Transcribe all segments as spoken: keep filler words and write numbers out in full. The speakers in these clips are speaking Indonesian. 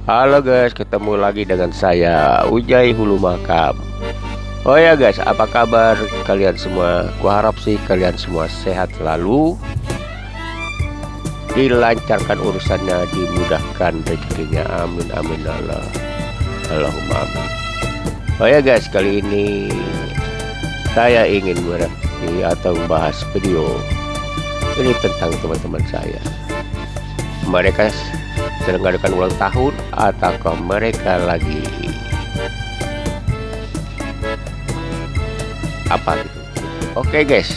Halo guys, ketemu lagi dengan saya Ujai Hulu Makam. Oh ya guys, apa kabar kalian semua? Kuharap sih kalian semua sehat selalu, dilancarkan urusannya, dimudahkan rezekinya. Amin amin Allah Allahumma amin. Oh ya guys, kali ini saya ingin mereview atau membahas video ini tentang teman-teman saya. Mereka sedang mengadakan ulang tahun ataukah mereka lagi apa gitu. Oke guys,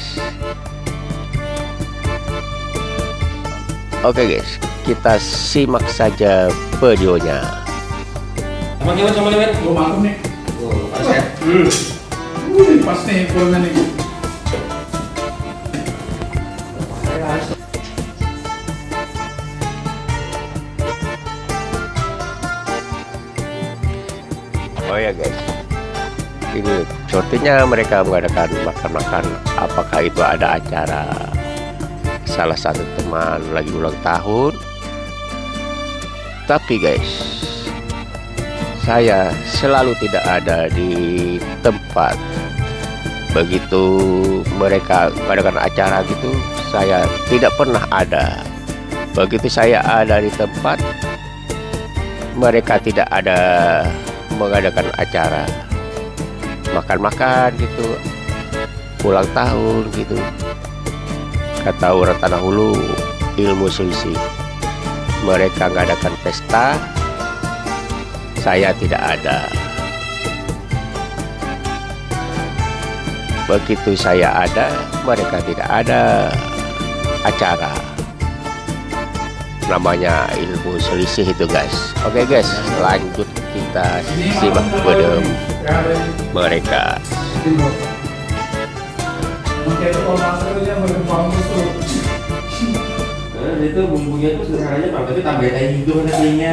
oke guys, kita simak saja videonya. Sama gimana sama gimana? Gue maklum nih. Oh, pas ya? Hmm. Wih, pas nih pulangnya nih. Oh ya guys, ini contohnya mereka mengadakan makan-makan. Apakah itu ada acara salah satu teman lagi ulang tahun? Tapi guys, saya selalu tidak ada di tempat. Begitu mereka mengadakan acara gitu, saya tidak pernah ada. Begitu saya ada di tempat, mereka tidak ada mengadakan acara makan-makan gitu, ulang tahun gitu. Kata orang Tanah Hulu, ilmu selisih. Mereka mengadakan pesta, saya tidak ada. Begitu saya ada, mereka tidak ada acara. Namanya ilmu selisih itu guys. Oke guys, lanjut kita simak video mereka. Nah, itu bumbunya tuh sederhananya Bang, tapi tambahin air hidung nantinya.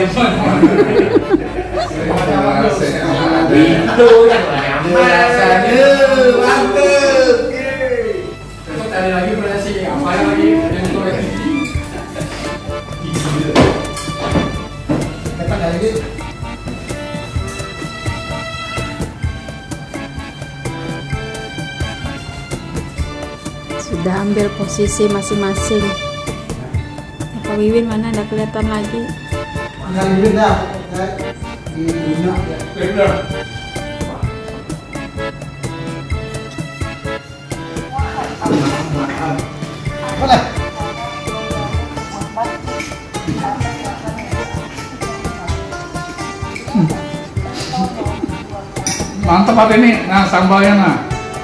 Itu yang rasanya mantep. Besok cari lagi berasi apa lagi? Kita lagi. Sudah ambil posisi masing-masing. Pak Wiwin mana ada kelihatan lagi? Enggak Wiwin dah, di dunia ya. Benar. Apa dah? Mantap apa ini? Nah, sambalnya nah.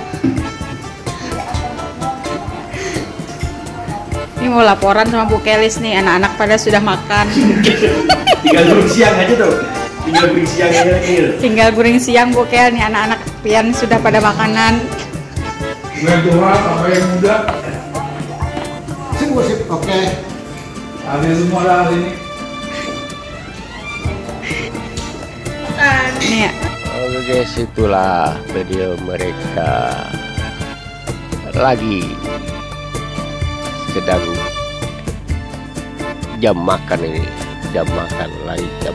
Ini mau laporan sama Bu Kelis nih, anak-anak pada sudah makan. tinggal guring siang aja tuh. Tinggal guring siang aja lagi. Tinggal guring siang Bu Kel nih, anak-anak pian sudah pada makanan. Yang tua sampai yang muda. Sip, sip, oke. Ada semua lah hari ini. Nih ya. Oke guys, itulah video mereka lagi sedang jam makan ini, jam makan lagi jam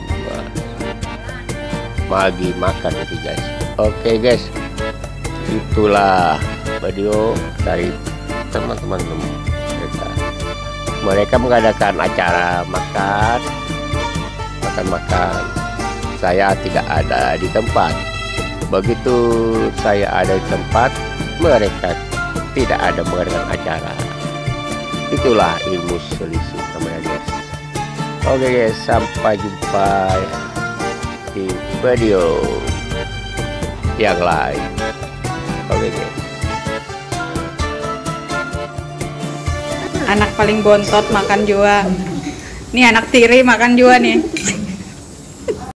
pagi makan itu guys. Oke guys, itulah video dari teman-teman mereka. Mereka mengadakan acara makan, makan-makan. Saya tidak ada di tempat. Begitu saya ada di tempat, mereka tidak ada mengadakan acara. Itulah ilmu selisih namanya guys. Oke guys, sampai jumpa di video yang lain. Oke guys. Anak paling bontot makan juga. Nih anak tiri makan juga nih.